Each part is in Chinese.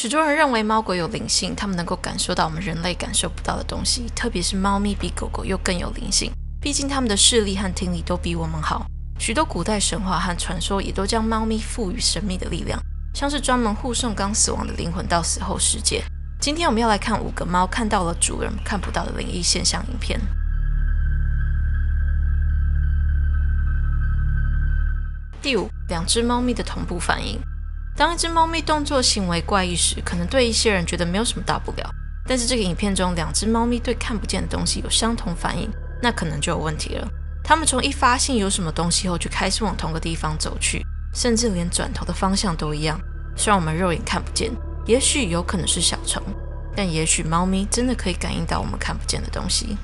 许多人认为猫狗有灵性，它们能够感受到我们人类感受不到的东西，特别是猫咪比狗狗又更有灵性，毕竟它们的视力和听力都比我们好。许多古代神话和传说也都将猫咪赋予神秘的力量，像是专门护送刚死亡的灵魂到死后世界。今天我们要来看5个猫看到了主人看不到的灵异现象影片。第5，两只猫咪的同步反应。当一只猫咪动作行为怪异时，可能对一些人觉得没有什么大不了，但是这个影片中2只猫咪对看不见的东西有相同反应，那可能就有问题了。它们从一发现有什么东西后就开始往同个地方走去，甚至连转头的方向都一样。虽然我们肉眼看不见，也许有可能是小虫，但也许猫咪真的可以感应到我们看不见的东西。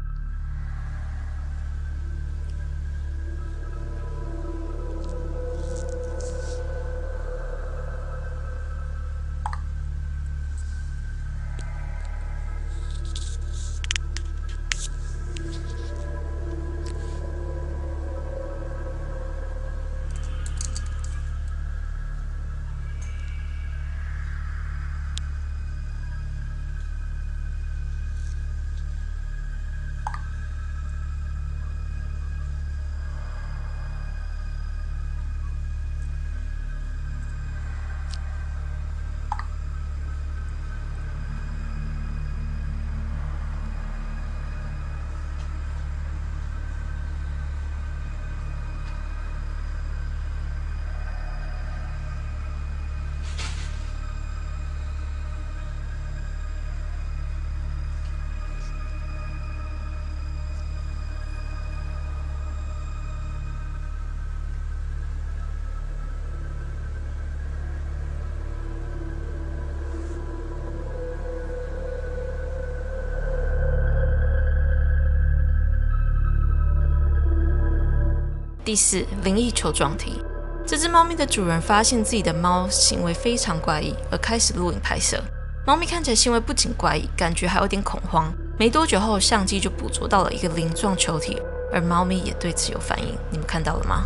第4，灵异球状体。这只猫咪的主人发现自己的猫行为非常怪异，而开始录影拍摄。猫咪看起来行为不仅怪异，感觉还有点恐慌。没多久后，相机就捕捉到了一个鳞状球体，而猫咪也对此有反应。你们看到了吗？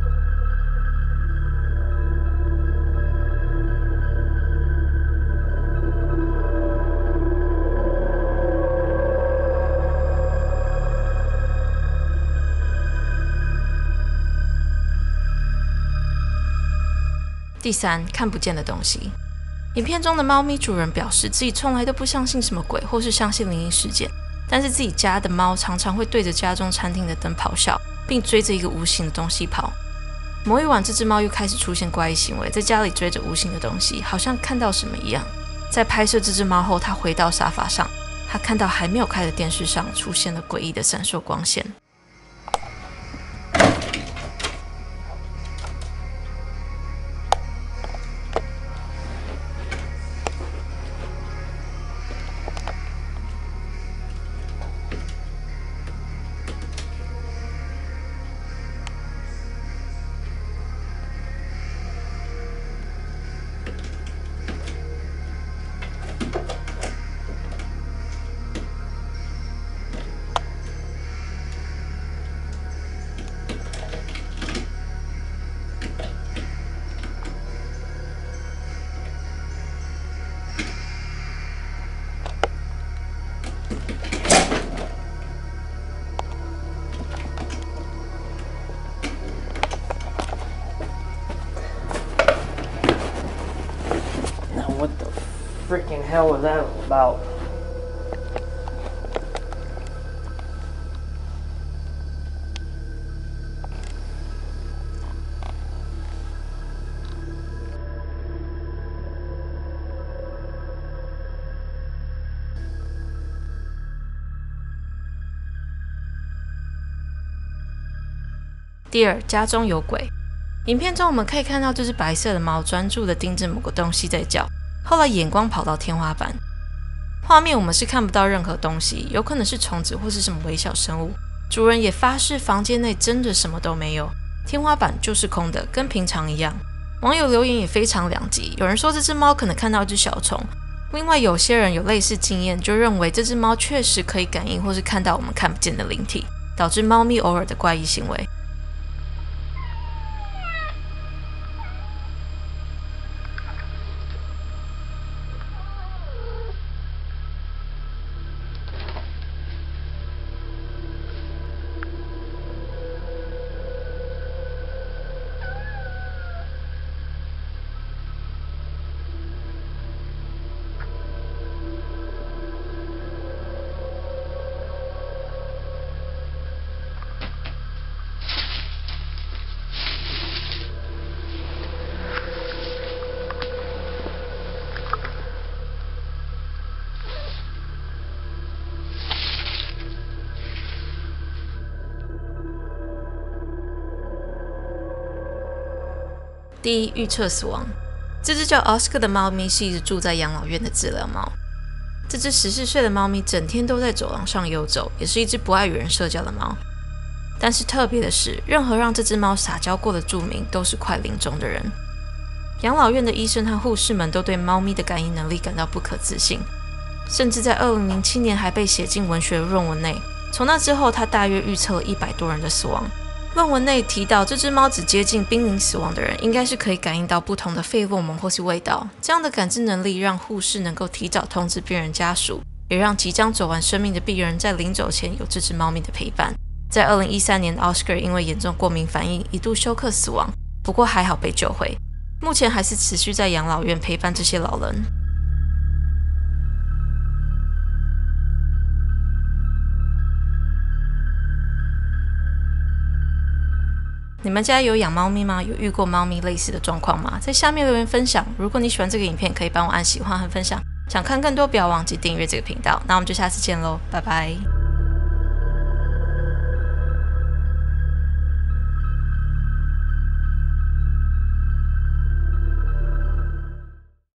第3，看不见的东西。影片中的猫咪主人表示自己从来都不相信什么鬼或是相信灵异事件，但是自己家的猫常常会对着家中餐厅的灯咆哮，并追着一个无形的东西跑。某一晚，这只猫又开始出现怪异行为，在家里追着无形的东西，好像看到什么一样。在拍摄这只猫后，它回到沙发上，它看到还没有开的电视上出现了诡异的闪烁光线。 What the freaking hell was that about? 第2，家中有鬼。影片中我们可以看到这只白色的猫专注地盯着某个东西在叫，后来眼光跑到天花板。画面我们是看不到任何东西，有可能是虫子或是什么微小生物。主人也发誓房间内真的什么都没有，天花板就是空的，跟平常一样。网友留言也非常两极，有人说这只猫可能看到一只小虫，另外有些人有类似经验，就认为这只猫确实可以感应或是看到我们看不见的灵体，导致猫咪偶尔的怪异行为。 第一，预测死亡。这只叫 Oscar 的猫咪是一只住在养老院的治疗猫。这只14岁的猫咪整天都在走廊上游走，也是一只不爱与人社交的猫。但是特别的是，任何让这只猫撒娇过的住民都是快临终的人。养老院的医生和护士们都对猫咪的感应能力感到不可置信，甚至在2007年还被写进文学论文内。从那之后，他大约预测了100多人的死亡。论文内提到，这只猫只接近濒临死亡的人，应该是可以感应到不同的费洛蒙或是味道。这样的感知能力让护士能够提早通知病人家属，也让即将走完生命的病人在临走前有这只猫咪的陪伴。在2013年 ，Oscar 因为严重过敏反应一度休克死亡，不过还好被救回。目前还是持续在养老院陪伴这些老人。你们家有养猫咪吗？有遇过猫咪类似的状况吗？在下面留言分享。如果你喜欢这个影片，可以帮我按喜欢和分享。想看更多，不要忘记订阅这个频道。那我们就下次见喽，拜拜。